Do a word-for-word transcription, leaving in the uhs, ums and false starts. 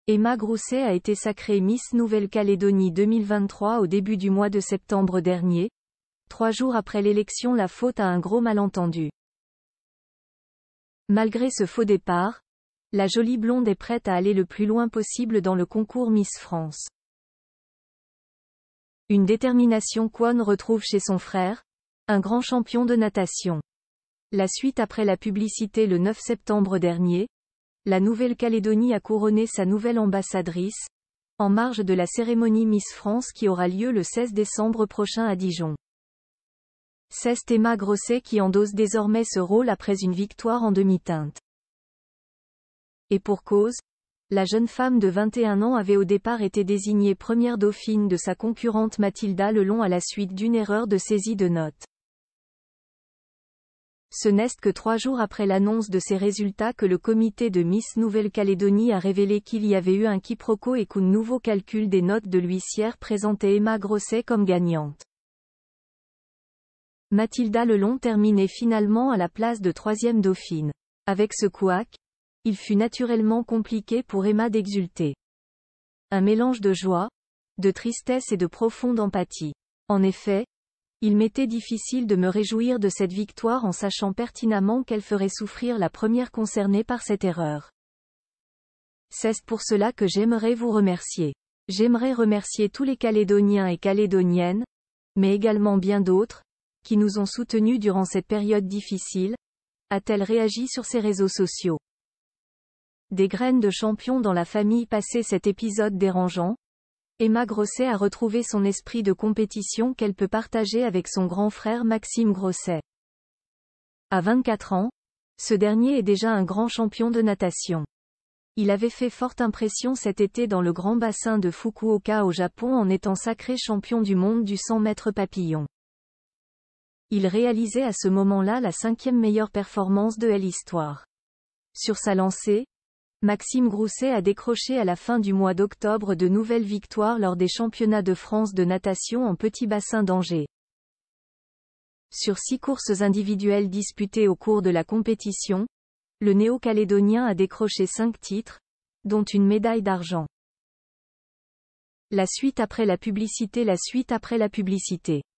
Emma Grousset a été sacrée Miss Nouvelle-Calédonie deux mille vingt-trois au début du mois de septembre dernier, trois jours après l'élection, la faute à un gros malentendu. Malgré ce faux départ, la jolie blonde est prête à aller le plus loin possible dans le concours Miss France. Une détermination qu'On retrouve chez son frère, un grand champion de natation. La suite après la publicité le neuf septembre dernier, la Nouvelle-Calédonie a couronné sa nouvelle ambassadrice, en marge de la cérémonie Miss France qui aura lieu le seize décembre prochain à Dijon. C'est Emma Grousset qui endosse désormais ce rôle après une victoire en demi-teinte. Et pour cause, la jeune femme de vingt et un ans avait au départ été désignée première dauphine de sa concurrente Mathilda Lelong à la suite d'une erreur de saisie de notes. Ce n'est que trois jours après l'annonce de ces résultats que le comité de Miss Nouvelle-Calédonie a révélé qu'il y avait eu un quiproquo et qu'un nouveau calcul des notes de l'huissière présentait Emma Grousset comme gagnante. Mathilda Lelong terminait finalement à la place de troisième dauphine. Avec ce couac, il fut naturellement compliqué pour Emma d'exulter. Un mélange de joie, de tristesse et de profonde empathie. En effet, il m'était difficile de me réjouir de cette victoire en sachant pertinemment qu'elle ferait souffrir la première concernée par cette erreur. C'est pour cela que j'aimerais vous remercier. J'aimerais remercier tous les Calédoniens et Calédoniennes, mais également bien d'autres, qui nous ont soutenus durant cette période difficile, a-t-elle réagi sur ses réseaux sociaux. Des graines de champion dans la famille. Passé cet épisode dérangeant, Emma Grousset a retrouvé son esprit de compétition qu'elle peut partager avec son grand frère Maxime Grousset. À vingt-quatre ans, ce dernier est déjà un grand champion de natation. Il avait fait forte impression cet été dans le grand bassin de Fukuoka au Japon en étant sacré champion du monde du cent mètres papillon. Il réalisait à ce moment-là la cinquième meilleure performance de l'histoire. Sur sa lancée, Maxime Grousset a décroché à la fin du mois d'octobre de nouvelles victoires lors des championnats de France de natation en petit bassin d'Angers. Sur six courses individuelles disputées au cours de la compétition, le néo-calédonien a décroché cinq titres, dont une médaille d'argent. La suite après la publicité La suite après la publicité